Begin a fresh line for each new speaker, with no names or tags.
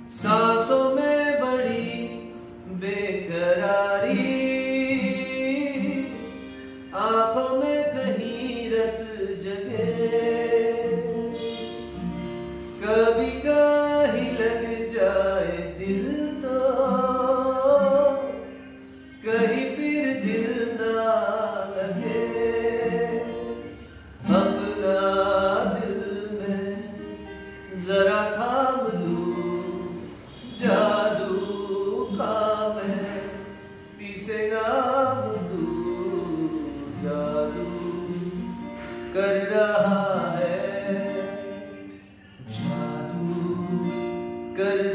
सांसों में बड़ी बेकरारी, आंखों में कहीं रत जगे, कभी कहीं लग जाए दिल तो कहीं फिर दिल ना लगे। अपना दिल में जरा थाम लूं, जादू का मैं पीछे नाम दूं, जादू कर रहा है, जादू कर